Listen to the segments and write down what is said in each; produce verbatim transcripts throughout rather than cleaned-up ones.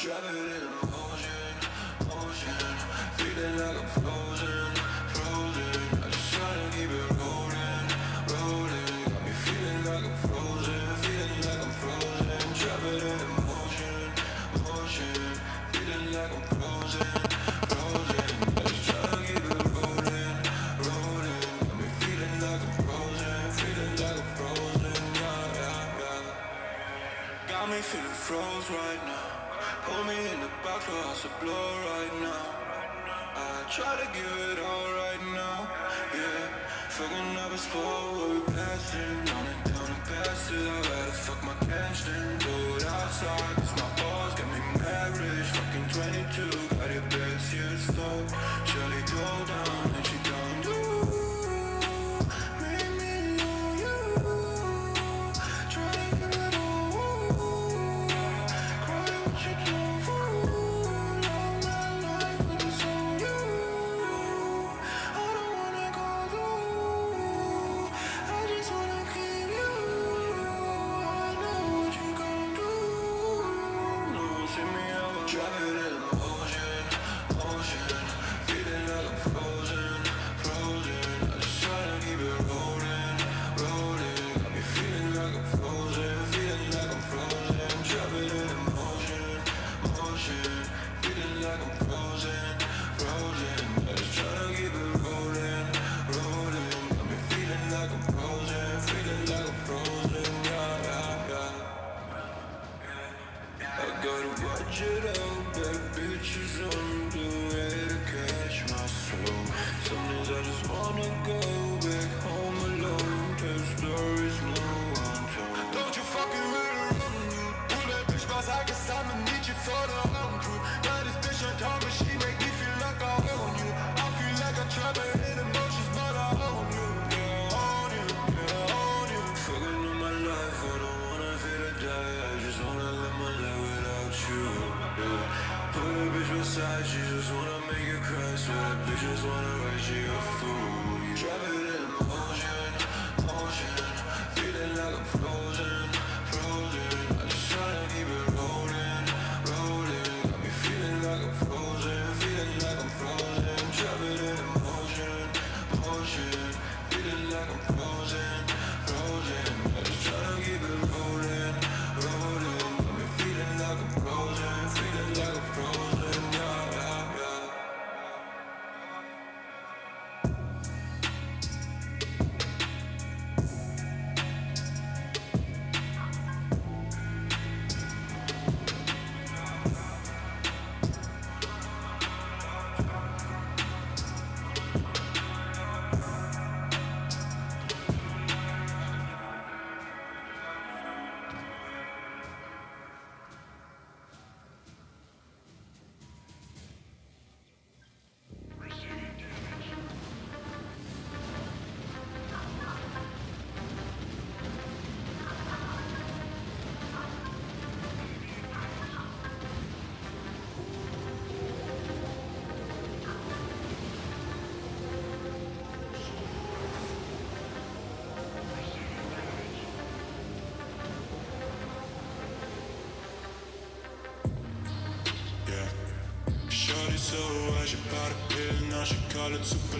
Driving in motion, motion, feeling like I'm frozen, frozen. I just try to keep it rolling, rolling. Got me feeling like I'm frozen, feeling like I'm frozen. Driving in motion, motion, feeling like I'm frozen, frozen. I just try to keep it rolling, rolling. Got me feeling like I'm frozen, feeling like I'm frozen. Yeah, yeah, yeah. Got me feeling froze right now. Pull me in the box for us to blow right now. I try to give it all right now, yeah. Fucking up a spot where we blasting, on and down and past it. I gotta fuck my cash then do it outside, cause my balls got me mad rich. Fucking twenty-two, got it best, yeah, it's slow. Shawty go down and she don't do. Make me know you. Try to give it all. Cry what you do. She just wanna make you cry, so that bitch just wanna write you a fool. Driving in motion, motion, feeling like I'm frozen, frozen. I just tryna keep it rolling, rolling. Got me feeling like I'm frozen, feeling like I'm frozen. Driving in motion, motion, feeling like I'm frozen, frozen. I just tryna keep it rolling, rolling. Got me feeling like I'm frozen, feeling like I'm frozen. So I should bought a pill, now she call it super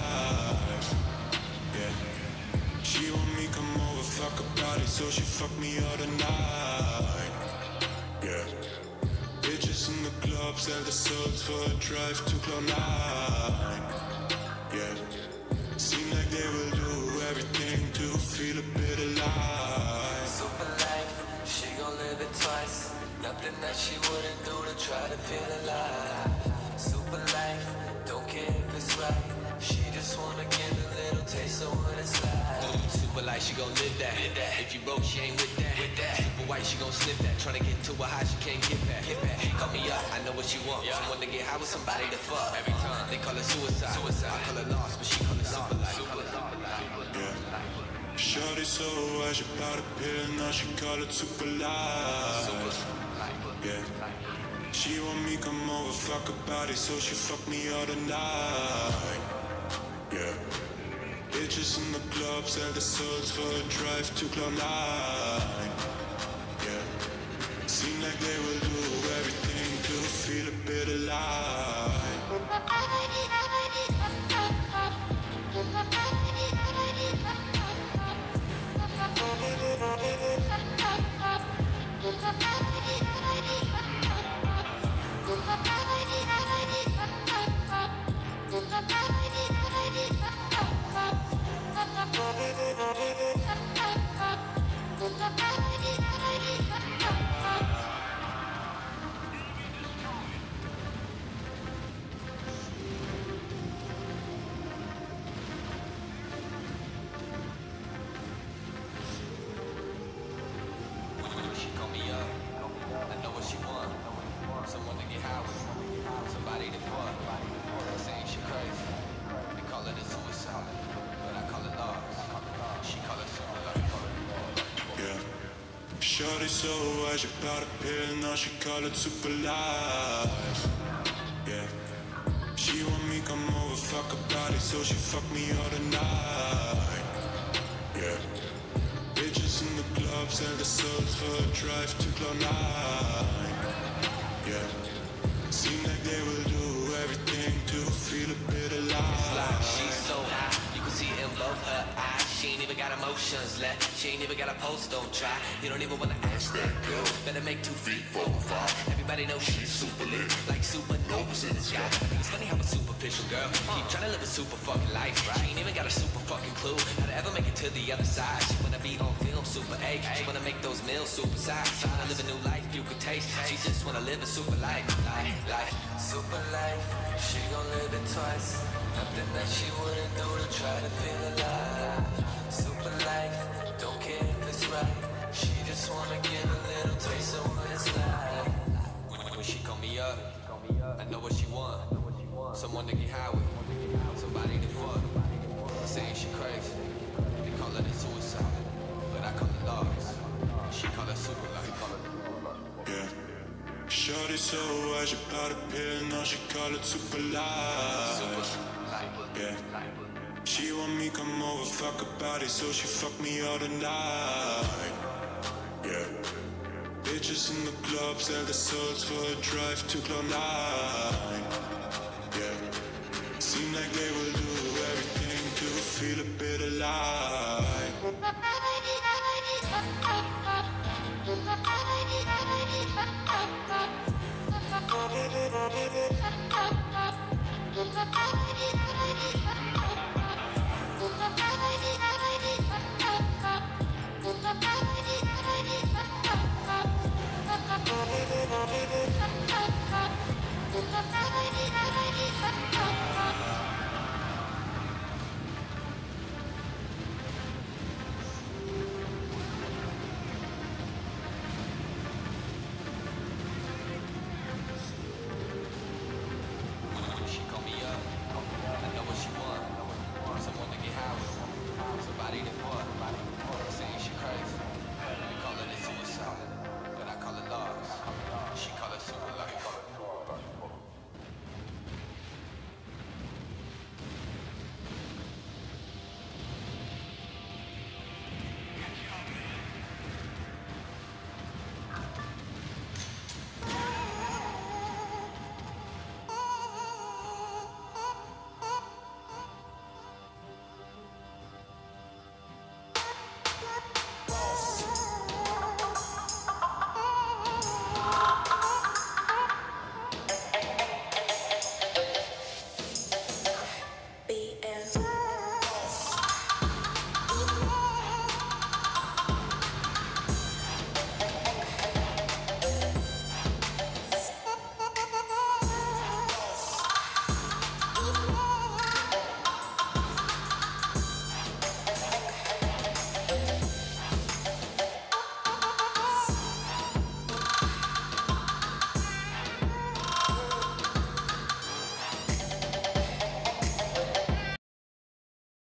life. Yeah. She want me come over, fuck her body, so she fuck me all the night. Yeah. Bitches in the club sell the souls for a drive to Cloud nine. Yeah. Seem like they will do everything to feel a bit alive. Super life, she gon' live it twice. Nothing that she wouldn't do to try to feel alive. Super life, don't care if it's right. She just wanna get a little taste of what it's like. Super life, she gon' live that. live that. If you broke, she ain't with that. with that. Super white, she gon' sniff that. Tryna get to a high, she can't get back. Get back. She call me up, I know what she want. Yeah. Someone to get high with somebody to fuck. Every time they call it suicide. suicide. I call it lost, but she call it super life. Super life. Yeah. Shorty so I she bought a pill, now she call it super life. Super. Yeah. She want me come over, fuck her body, so she fuck me all the night. Yeah. Bitches in the club sell the souls for a drive to Cloud nine. Yeah. Seem like they will do everything Shorty so wide, she bought a pill, now she call it super life. Yeah. She want me come over, fuck her body, so she fuck me all the night. Yeah. Bitches in the club sell the souls for a drive to Cloud nine. Yeah. Seem like they will do everything to feel a bit alive. Like she's so high, you can see it in both her eyes. She ain't even got emotions left. She ain't even got a pulse, don't try. You don't even wanna ask that girl. Better make two feet, four, five. Everybody knows she's super lit, like supernovas in the sky. It's funny how a superficial girl keep trying to live a super fucking life. She ain't even got a super fucking clue how to ever make it to the other side. She wanna be on film, super A. She wanna make those meals super size. She wanna live a new life you could taste. She just wanna live a super life, life, life. Super life, she gon' live it twice. Nothing that she wouldn't do to try to feel alive. Super life, don't care if it's right. She just wanna get a little taste of what it's like. When she call me up, I know what she want. Someone to get high with, somebody to fuck. Saying she crazy, they call it suicide, but I call it lost. She call it super life. Yeah. Shorty so wide, she bought a pill, now she call it super life. Yeah. She want me come over, fuck her body, so she fuck me all the night. Yeah. Bitches in the club sell the souls for a drive to Cloud nine.